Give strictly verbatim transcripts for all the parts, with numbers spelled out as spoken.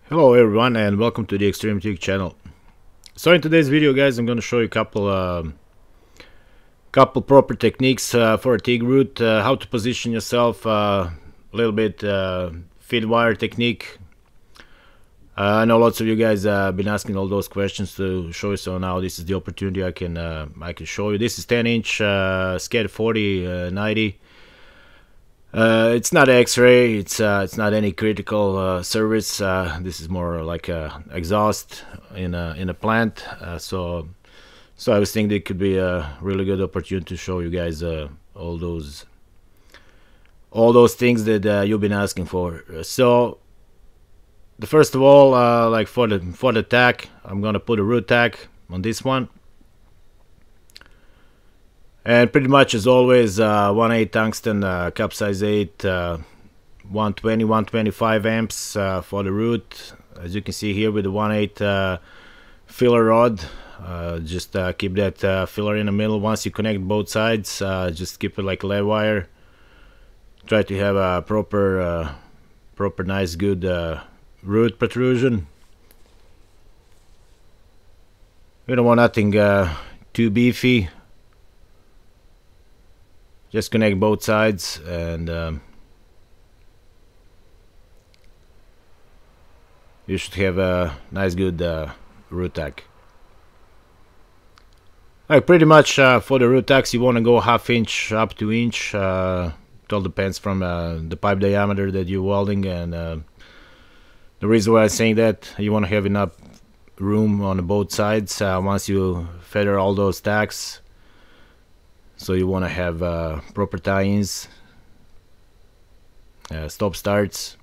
Hello everyone and welcome to the Extreme TIG channel. So in today's video, guys, I'm going to show you a couple uh, couple proper techniques uh, for a TIG route, uh, how to position yourself, uh, a little bit uh, feed wire technique. uh, I know lots of you guys have uh, been asking all those questions to show you, so now this is the opportunity I can uh, I can show you. This is ten inch uh, SCAD forty uh, ninety. Uh, it's not X-ray. It's uh, it's not any critical uh, service. Uh, this is more like a exhaust in a in a plant. Uh, so so I was thinking it could be a really good opportunity to show you guys uh, all those all those things that uh, you've been asking for. So the first of all, uh, like for the for the tack, I'm gonna put a root tack on this one. And pretty much as always, uh, one eight tungsten, uh, cup size eight, uh, one twenty, one twenty-five amps uh, for the root. As you can see here with the one eight uh, filler rod, uh, just uh, keep that uh, filler in the middle. Once you connect both sides, uh, just keep it like lead wire. Try to have a proper, uh, proper nice good uh, root protrusion. We don't want nothing uh, too beefy. Just connect both sides and um, you should have a nice good uh, root tack. Like pretty much uh, for the root tacks you want to go half inch up to inch. Uh, it all depends from uh, the pipe diameter that you're welding, and uh, the reason why I'm saying that, you want to have enough room on both sides uh, once you feather all those tacks. So you want to have uh, proper tie-ins, uh, stop starts.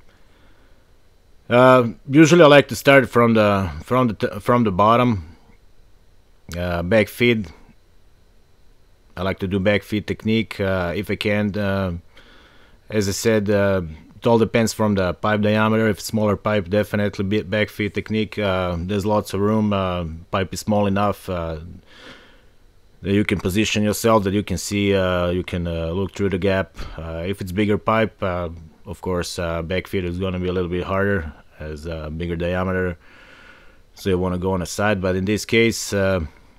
Uh, usually I like to start from the from the t from the bottom. Uh, back feed. I like to do back feed technique uh, if I can. Uh, as I said, uh, it all depends from the pipe diameter. If smaller pipe, definitely back feed technique. Uh, there's lots of room. Uh, pipe is small enough. Uh, that you can position yourself, that you can see, uh, you can uh, look through the gap. Uh, if it's bigger pipe, uh, of course, uh, back feed is going to be a little bit harder as a uh, bigger diameter, so you want to go on the side. But in this case, uh,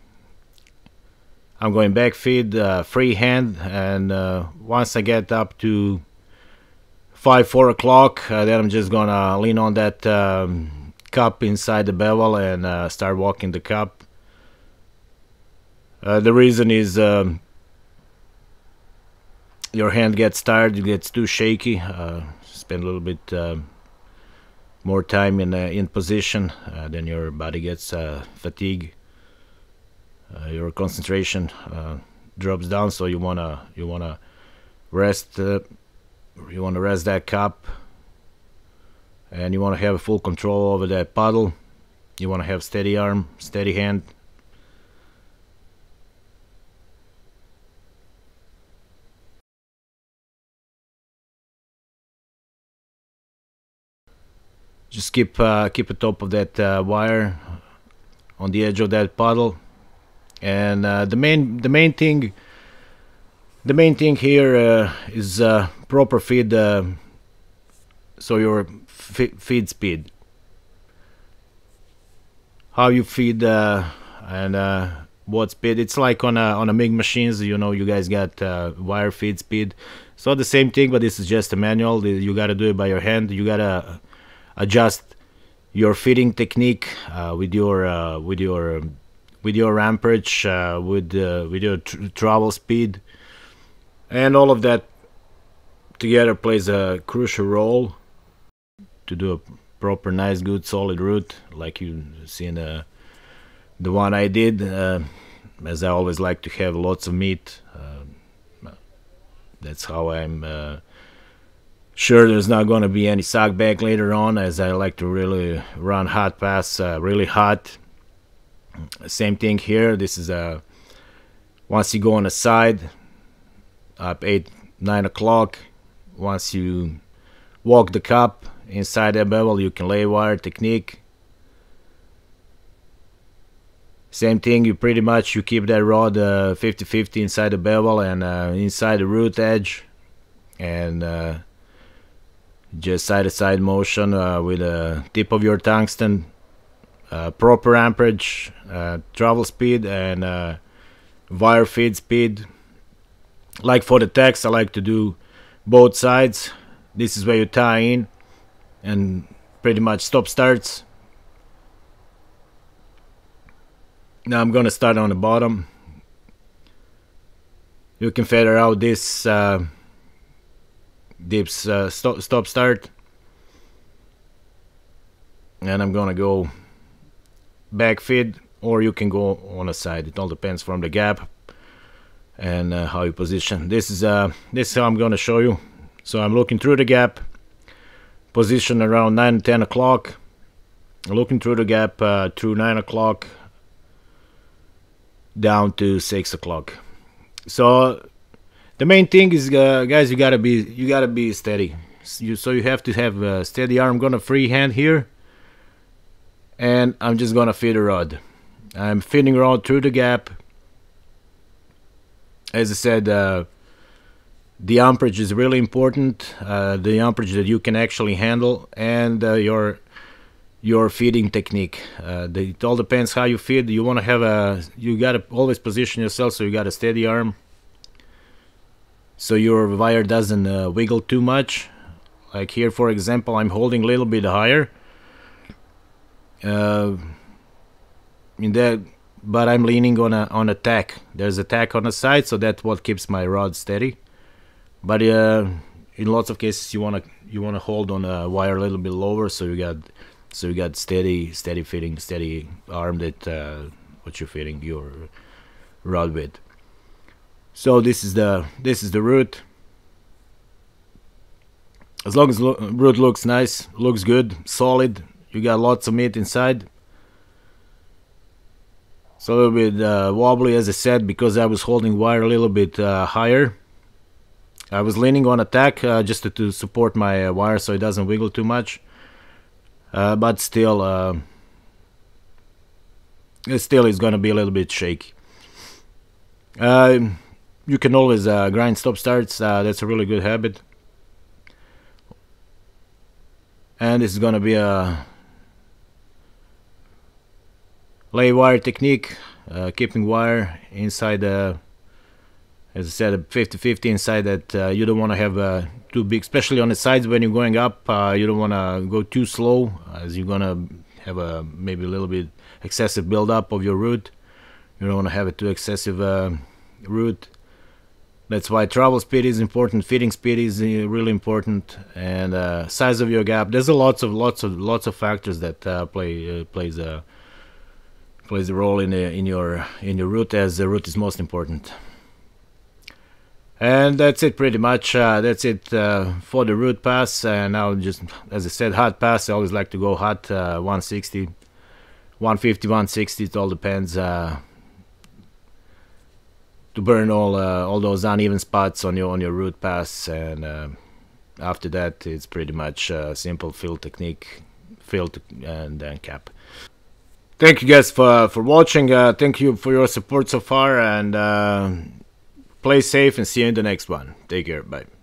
I'm going back feed, uh, freehand, and uh, once I get up to five, four o'clock, uh, then I'm just gonna lean on that um, cup inside the bevel and uh, start walking the cup. Uh, the reason is um, your hand gets tired, it gets too shaky. Uh, spend a little bit uh, more time in uh, in position, uh, then your body gets uh, fatigued. Uh, your concentration uh, drops down, so you wanna you wanna rest. Uh, you wanna rest that cup, and you wanna have full control over that puddle. You wanna have steady arm, steady hand. Just keep uh, keep a top of that uh, wire on the edge of that puddle, and uh, the main the main thing the main thing here uh, is uh, proper feed. Uh, so your feed speed, how you feed uh, and uh, what speed. It's like on a on a MIG machines. You know, you guys got uh, wire feed speed. So the same thing, but this is just a manual. You got to do it by your hand. You gotta adjust your feeding technique uh, with your uh, with your um, with your amperage, uh, with uh, with your tr travel speed, and all of that together plays a crucial role to do a proper, nice, good, solid root like you see in the the one I did. Uh, as I always like to have lots of meat. Uh, that's how I'm. Uh, Sure, there's not going to be any suck back later on, as I like to really run hot pass, uh, really hot. Same thing here. This is a once you go on the side up eight, nine o'clock. Once you walk the cup inside the bevel, you can lay wire technique. Same thing. You pretty much you keep that rod fifty fifty uh, inside the bevel and uh, inside the root edge, and. Uh, just side-to-side motion uh, with the tip of your tungsten, uh, proper amperage, uh, travel speed, and uh, wire feed speed. Like for the tacks, I like to do both sides. This is where you tie in and pretty much stop starts. Now I'm gonna start on the bottom. You can feather out this uh, dips uh, stop, stop start, and I'm gonna go back feed, or you can go on a side. It all depends from the gap and uh, how you position. This is uh, this is how I'm gonna show you. So I'm looking through the gap, position around nine ten o'clock, looking through the gap uh, through nine o'clock down to six o'clock. So the main thing is, uh, guys, you gotta be you gotta be steady. You, so you have to have a steady arm. I'm gonna freehand here, and I'm just gonna feed a rod. I'm feeding rod through the gap. As I said, uh, the amperage is really important. Uh, the amperage that you can actually handle, and uh, your your feeding technique. Uh, the, it all depends how you feed. You want to have a, you got to always position yourself so you got a steady arm, so your wire doesn't uh, wiggle too much. Like here, for example, I'm holding a little bit higher. Uh, in that, but I'm leaning on a on a tack. There's a tack on the side, so that's what keeps my rod steady. But uh, in lots of cases, you wanna you wanna hold on a wire a little bit lower, so you got. So you got steady, steady fitting, steady arm that uh, what you're fitting your rod with. So this is the this is the root. As long as lo root looks nice, looks good, solid, you got lots of meat inside. So a little bit uh, wobbly, as I said, because I was holding wire a little bit uh, higher. I was leaning on a tack uh, just to, to support my uh, wire so it doesn't wiggle too much. Uh, but still, uh, it still is gonna be a little bit shaky. Uh, you can always uh, grind stop starts. Uh, that's a really good habit. And this is gonna be a lay wire technique, uh, keeping wire inside the, as I said, fifty fifty inside that. Uh, you don't want to have uh, too big, especially on the sides when you're going up. Uh, you don't want to go too slow, as you're gonna have a maybe a little bit excessive buildup of your root. You don't want to have a too excessive uh, root. That's why travel speed is important, feeding speed is uh, really important, and uh, size of your gap. There's a lots of lots of lots of factors that uh, play uh, plays a plays a role in the, in your in your root, as the root is most important. And that's it pretty much. Uh, that's it uh, for the root pass. And now, just as I said, hot pass. I always like to go hot, uh, one sixty, one fifty, one sixty. It all depends. Uh, to burn all uh, all those uneven spots on your on your root pass. And uh, after that, it's pretty much uh, simple fill technique, fill to, and then cap. Thank you guys for for watching. Uh, thank you for your support so far, and. Uh, Play safe and see you in the next one. Take care. Bye.